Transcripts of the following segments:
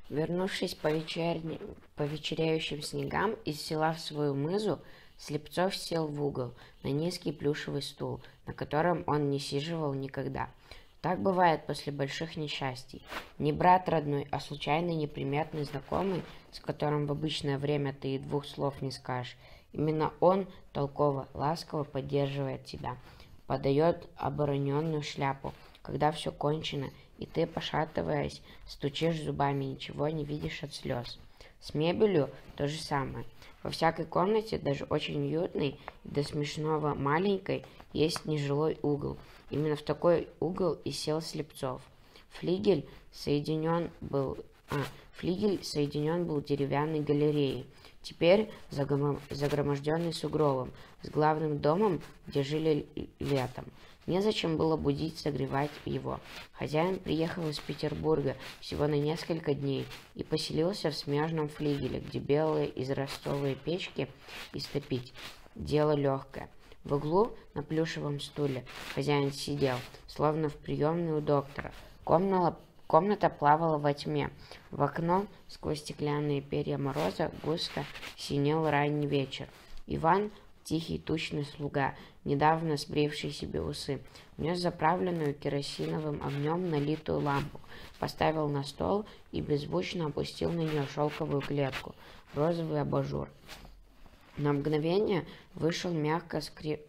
Вернувшись по вечеряющим снегам из села в свою мызу, Слепцов сел в угол на низкий плюшевый стул, на котором он не сиживал никогда. Так бывает после больших несчастий. Не брат родной, а случайный неприметный знакомый, с которым в обычное время ты и двух слов не скажешь. Именно он толково, ласково поддерживает тебя, подает обороненную шляпу, когда все кончено, и ты, пошатываясь, стучишь зубами, ничего не видишь от слез. С мебелью то же самое. Во всякой комнате, даже очень уютной и до смешного маленькой, есть нежилой угол. Именно в такой угол и сел Слепцов. Флигель соединен был деревянной галереей, теперь загроможденный сугробом, с главным домом, где жили летом. Незачем было будить, согревать его. Хозяин приехал из Петербурга всего на несколько дней и поселился в смежном флигеле, где белые израстовые печки истопить – дело легкое. В углу на плюшевом стуле хозяин сидел, словно в приемной у доктора. Комната плавала во тьме. В окно сквозь стеклянные перья мороза густо синел ранний вечер. Иван, тихий тучный слуга, недавно сбривший себе усы, внес заправленную керосиновым огнем налитую лампу, поставил на стол и беззвучно опустил на нее шелковую клетку, розовый абажур. На мгновение вышел мягко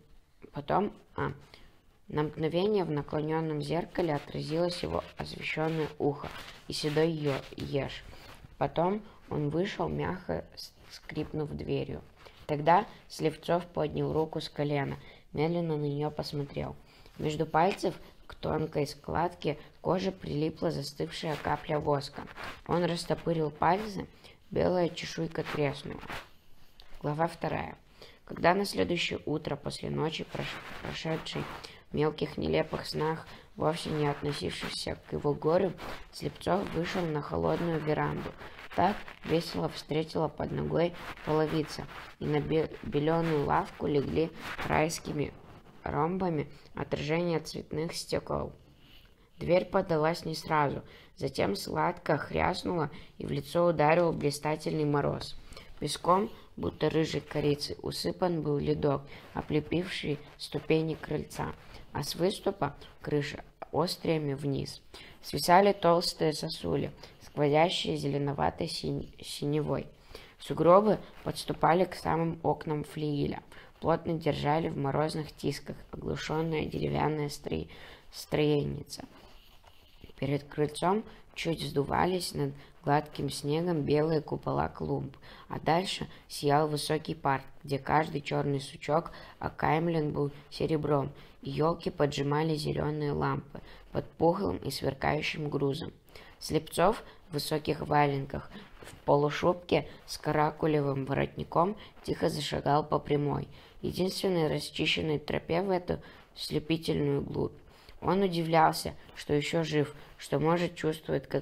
На мгновение в наклоненном зеркале отразилось его освещенное ухо и седой еж. Потом он вышел, мягко скрипнув дверью. Тогда Слепцов поднял руку с колена, медленно на нее посмотрел. Между пальцев к тонкой складке кожи прилипла застывшая капля воска. Он растопырил пальцы, белая чешуйка треснула. Глава 2. Когда на следующее утро после ночи, прошедшей в мелких нелепых снах, вовсе не относившихся к его горю, Слепцов вышел на холодную веранду. Так весело встретила под ногой половица, и на беленую лавку легли райскими ромбами отражения цветных стекол. Дверь подалась не сразу, затем сладко хряснула, и в лицо ударил блистательный мороз. Песком, будто рыжей корицей, усыпан был ледок, облепивший ступени крыльца, а с выступа крыши остриями вниз свисали толстые сосули, сквозящие зеленоватой синевой. Сугробы подступали к самым окнам флигеля, плотно держали в морозных тисках оглушенная деревянная строеница. Перед крыльцом чуть вздувались над гладким снегом белые купола клумб, а дальше сиял высокий парк, где каждый черный сучок окаймлен был серебром, и елки поджимали зеленые лампы под пухлым и сверкающим грузом. Слепцов в высоких валенках, в полушубке с каракулевым воротником тихо зашагал по прямой, единственной расчищенной тропе в эту слепительную глубь. Он удивлялся, что еще жив, что может чувствовать, как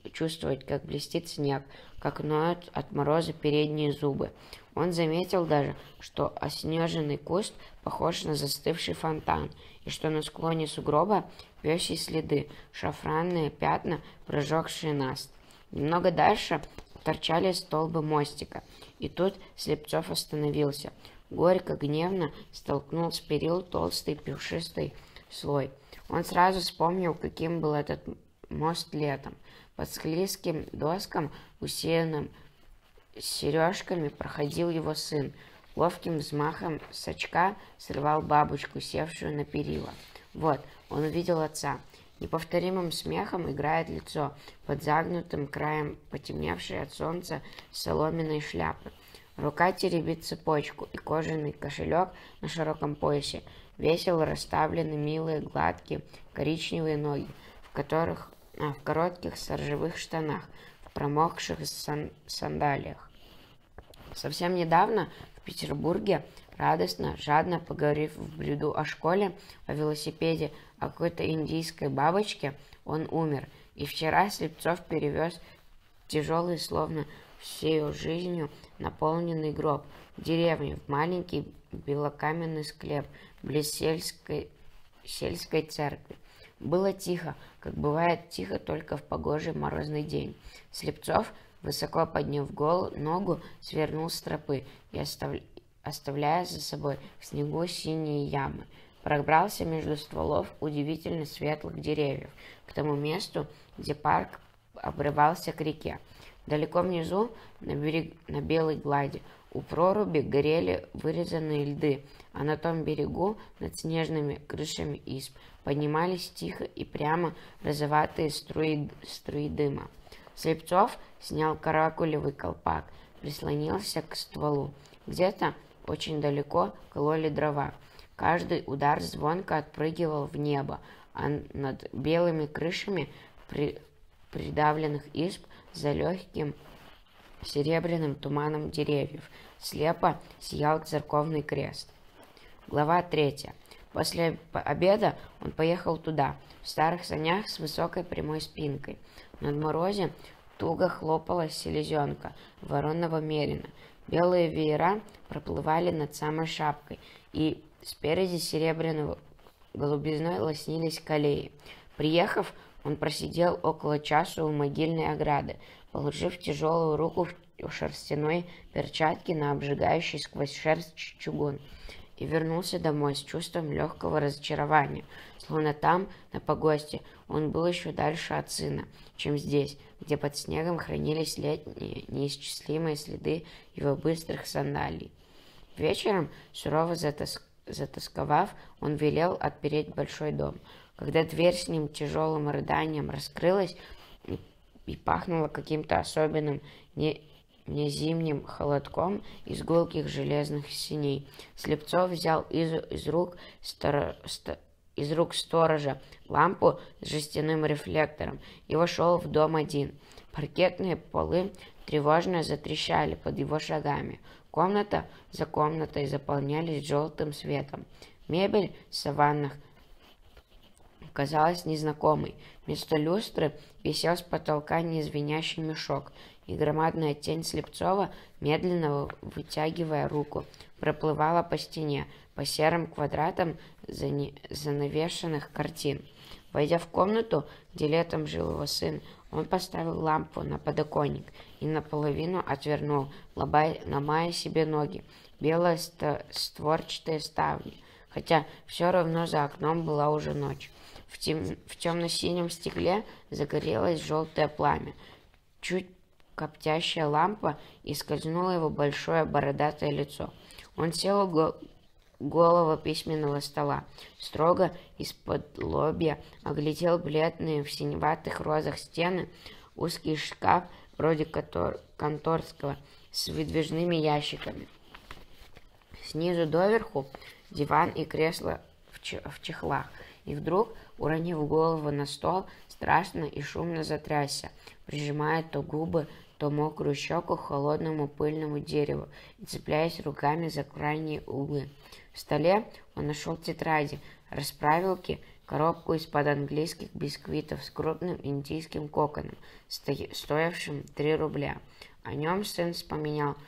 блестит снег, как ноют от мороза передние зубы. Он заметил даже, что оснеженный куст похож на застывший фонтан, и что на склоне сугроба пёсьи следы, шафранные пятна, прожегшие наст. Немного дальше торчали столбы мостика, и тут Слепцов остановился. Горько, гневно столкнул с перил толстый пушистый слой. Он сразу вспомнил, каким был этот мост летом. Под склизким доскам, усеянным сережками, проходил его сын. Ловким взмахом сачка срывал бабочку, севшую на перила. Вот, он увидел отца. Неповторимым смехом играет лицо, под загнутым краем потемневшей от солнца соломенной шляпы. Рука теребит цепочку, и кожаный кошелек на широком поясе. Весело расставлены милые, гладкие, коричневые ноги, в коротких соржевых штанах, в промокших сандалиях. Совсем недавно в Петербурге, радостно, жадно поговорив в бреду о школе, о велосипеде, о какой-то индийской бабочке, он умер, и вчера Слепцов перевез тяжелый, словно всею жизнью наполненный гроб в деревню, в маленький белокаменный склеп близ сельской церкви. Было тихо, как бывает тихо только в погожий морозный день. Слепцов, высоко подняв ногу, свернул с тропы и, оставляя за собой в снегу синие ямы, пробрался между стволов удивительно светлых деревьев к тому месту, где парк обрывался к реке. Далеко внизу, на белой глади, у проруби горели вырезанные льды, а на том берегу, над снежными крышами изб, поднимались тихо и прямо розоватые струи дыма. Слепцов снял каракулевый колпак, прислонился к стволу. Где-то очень далеко кололи дрова. Каждый удар звонко отпрыгивал в небо, а над белыми крышами придавленных изб за легким серебряным туманом деревьев слепо сиял церковный крест. Глава 3. После обеда он поехал туда, в старых санях с высокой прямой спинкой. Над морозе туго хлопала селезенка вороного мерина. Белые веера проплывали над самой шапкой, и спереди серебряной голубизной лоснились колеи. Приехав, он просидел около часа у могильной ограды, положив тяжелую руку в шерстяной перчатке на обжигающий сквозь шерсть чугун, и вернулся домой с чувством легкого разочарования, словно там, на погосте, он был еще дальше от сына, чем здесь, где под снегом хранились летние неисчислимые следы его быстрых сандалий. Вечером, сурово затасковав, он велел отпереть большой дом. Когда дверь с ним тяжелым рыданием раскрылась и пахнула каким-то особенным незимним холодком из гулких железных синей, Слепцов взял из рук сторожа лампу с жестяным рефлектором и вошел в дом один. Паркетные полы тревожно затрещали под его шагами. Комната за комнатой заполнялись желтым светом. Мебель в саваннах казалась незнакомой. Вместо люстры висел с потолка незвенящий мешок, и громадная тень Слепцова, медленно вытягивая руку, проплывала по стене, по серым квадратам занавешенных картин. Войдя в комнату, где летом жил его сын, он поставил лампу на подоконник и наполовину отвернул, ломая себе ноги, белые створчатые ставни, хотя все равно за окном была уже ночь. В темно-синем стекле загорелось желтое пламя. Чуть коптящая лампа и скользнуло его большое бородатое лицо. Он сел у голого письменного стола, строго из-под лобья оглядел бледные в синеватых розах стены, узкий шкаф вроде конторского с выдвижными ящиками. Снизу доверху диван и кресло в чехлах. И вдруг, уронив голову на стол, страшно и шумно затрясся, прижимая то губы, то мокрую щеку к холодному пыльному дереву и цепляясь руками за крайние углы. В столе он нашел тетради, расправилки, коробку из-под английских бисквитов с крупным индийским коконом, стоившим 3 рубля. О нем сын вспоминал,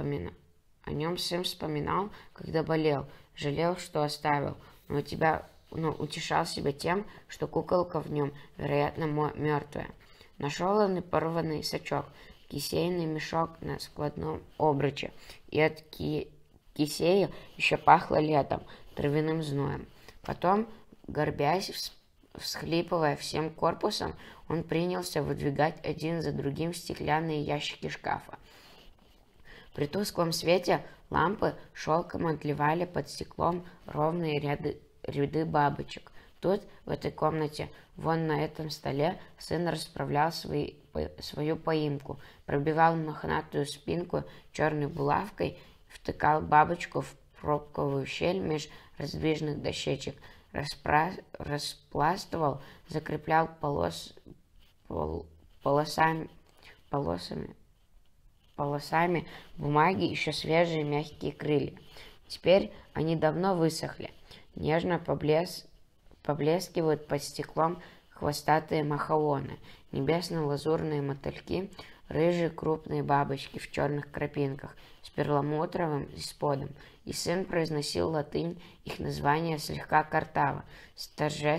когда болел, жалел, что оставил, но утешал себя тем, что куколка в нем, вероятно, мертвая. Нашел он и порванный сачок, кисейный мешок на складном обруче, и от кисея еще пахло летом, травяным зноем. Потом, горбясь, всхлипывая всем корпусом, он принялся выдвигать один за другим стеклянные ящики шкафа. При тусклом свете лампы шелком отливали под стеклом ровные ряды бабочек. Тут, в этой комнате, вон на этом столе, сын расправлял свою поимку, пробивал мохнатую спинку черной булавкой, втыкал бабочку в пробковую щель меж раздвижных дощечек, распластывал, закреплял полосами бумаги еще свежие мягкие крылья. Теперь они давно высохли. Нежно поблескивают под стеклом хвостатые махаоны, небесно-лазурные мотыльки, рыжие крупные бабочки в черных крапинках с перламутровым исподом, и сын произносил латынь, их название слегка картаво, с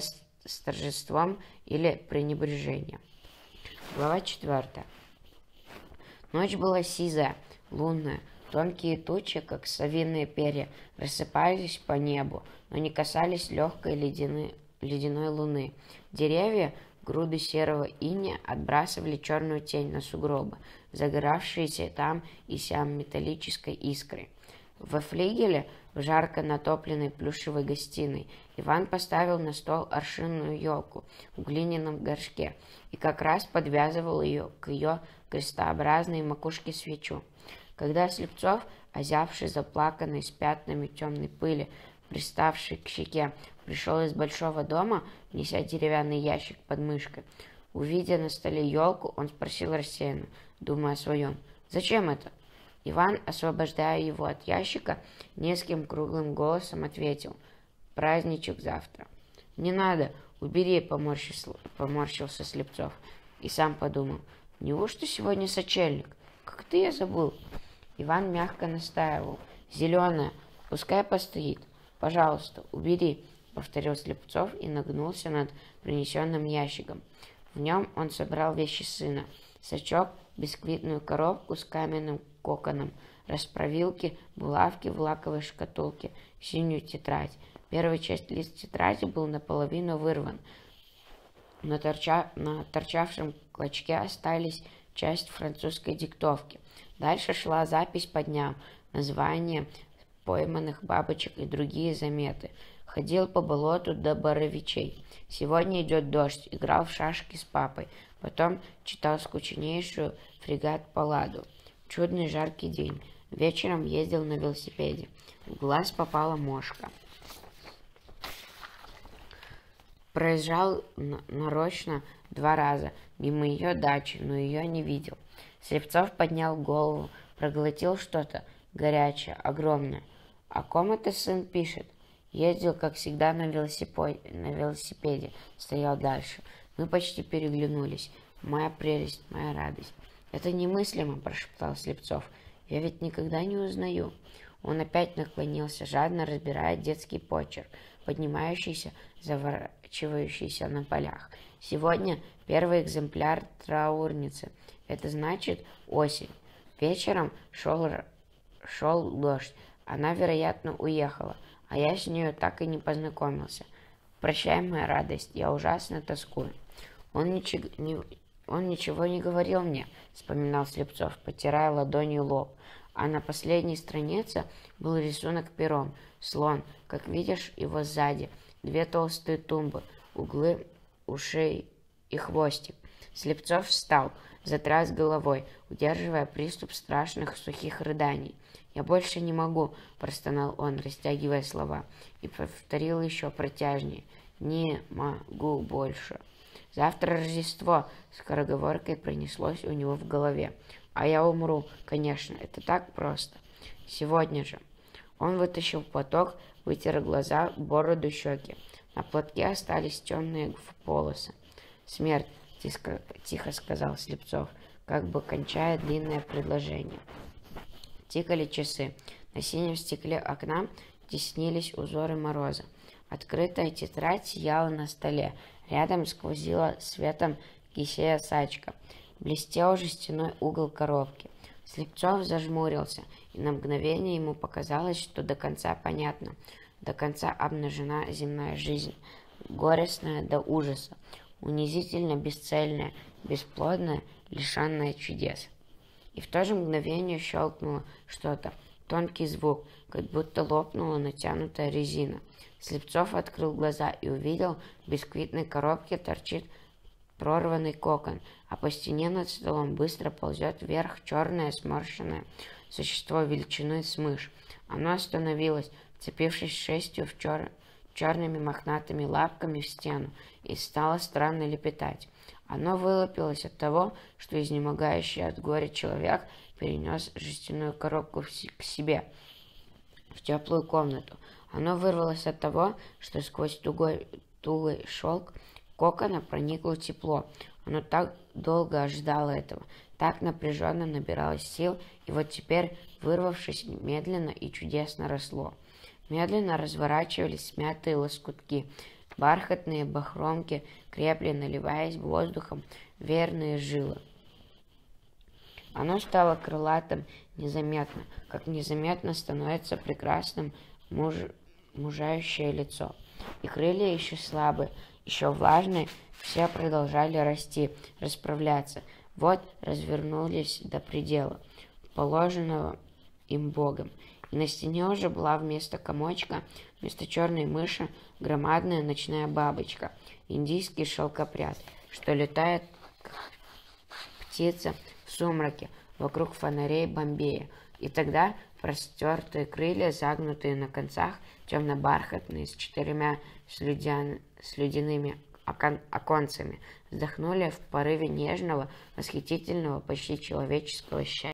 с торжеством или пренебрежением. Глава 4. Ночь была сизая, лунная. Тонкие тучи, как совиные перья, рассыпались по небу, но не касались легкой ледяной луны. Деревья, груды серого иния, отбрасывали черную тень на сугробы, загоравшиеся там и сям металлической искрой. Во флигеле, в жарко натопленной плюшевой гостиной, Иван поставил на стол аршинную елку в глиняном горшке и как раз подвязывал к ее крестообразной макушке свечу. Когда Слепцов, озявший, заплаканный, с пятнами темной пыли, приставший к щеке, пришел из большого дома, неся деревянный ящик под мышкой, увидя на столе елку, он спросил рассеянно, думая о своем: «Зачем это?» Иван, освобождая его от ящика, низким круглым голосом ответил: «Праздничек завтра». «Не надо, убери», — поморщился Слепцов. И сам подумал: «Неужто сегодня сочельник? Как ты, я забыл». Иван мягко настаивал: «Зеленая, пускай постоит. Пожалуйста, убери», — повторил Слепцов и нагнулся над принесенным ящиком. В нем он собрал вещи сына: сачок, бисквитную коробку с каменным коконом, расправилки, булавки в лаковой шкатулке, синюю тетрадь. Первая часть лист тетради был наполовину вырван. На торчавшем клочке остались часть французской диктовки. Дальше шла запись по дням, названия пойманных бабочек и другие заметы. Ходил по болоту до Боровичей. Сегодня идет дождь. Играл в шашки с папой. Потом читал скучнейшую фрегат-палладу. Чудный жаркий день. Вечером ездил на велосипеде. В глаз попала мошка. Проезжал нарочно 2 раза мимо ее дачи, но ее не видел. Слепцов поднял голову, проглотил что-то горячее, огромное. «О ком это сын пишет?» Ездил, как всегда, на велосипеде, стоял дальше. Мы почти переглянулись. «Моя прелесть, моя радость». «Это немыслимо», – прошептал Слепцов. «Я ведь никогда не узнаю». Он опять наклонился, жадно разбирая детский почерк, поднимающийся, заворачивающийся на полях. Сегодня первый экземпляр траурницы. Это значит осень. Вечером шел дождь. Она, вероятно, уехала, а я с нею так и не познакомился. Прощай, моя радость, я ужасно тоскую. Он ничего не говорил мне, вспоминал Слепцов, потирая ладонью лоб. А на последней странице был рисунок пером. Слон, как видишь его сзади, 2 толстые тумбы, углы ушей и хвостик. Слепцов встал, затряс головой, удерживая приступ страшных сухих рыданий. «Я больше не могу», – простонал он, растягивая слова, и повторил еще протяжнее: «Не могу больше». «Завтра Рождество», – скороговоркой пронеслось у него в голове. «А я умру, конечно, это так просто. Сегодня же». Он вытащил платок, вытер глаза, бороду, щеки. На платке остались темные полосы. «Смерть», – тихо сказал Слепцов, как бы кончая длинное предложение. Тикали часы. На синем стекле окна теснились узоры мороза. Открытая тетрадь сияла на столе. Рядом сквозила светом кисея сачка. Блестел жестяной угол коробки. Слепцов зажмурился, и на мгновение ему показалось, что до конца понятно. До конца обнажена земная жизнь, горестная до ужаса, унизительно бесцельная, бесплодная, лишенная чудес. И в то же мгновение щелкнуло что-то, тонкий звук, как будто лопнула натянутая резина. Слепцов открыл глаза и увидел, в бисквитной коробке торчит прорванный кокон, а по стене над столом быстро ползет вверх черное сморщенное существо величиной с мышь. Оно остановилось, вцепившись шерстью черными мохнатыми лапками в стену, и стало странно лепетать. Оно вылупилось от того, что изнемогающий от горя человек перенес жестяную коробку к себе, в теплую комнату. Оно вырвалось от того, что сквозь тугой шелк кокона проникло тепло. Оно так долго ожидало этого, так напряженно набиралось сил, и вот теперь, вырвавшись, медленно и чудесно росло. Медленно разворачивались смятые лоскутки, Бархатные бахромки крепли, наливаясь воздухом в верные жилы. Оно стало крылатым незаметно, как незаметно становится прекрасным мужающее лицо. И крылья еще слабые, еще влажные, все продолжали расти, расправляться. Вот развернулись до предела, положенного им Богом. И на стене уже была вместо комочка, вместо черной мыши, громадная ночная бабочка, индийский шелкопряд, что летает, как птица в сумраке, вокруг фонарей Бомбея. И тогда простертые крылья, загнутые на концах, темно-бархатные, с 4 слюдяными оконцами, вздохнули в порыве нежного, восхитительного, почти человеческого счастья.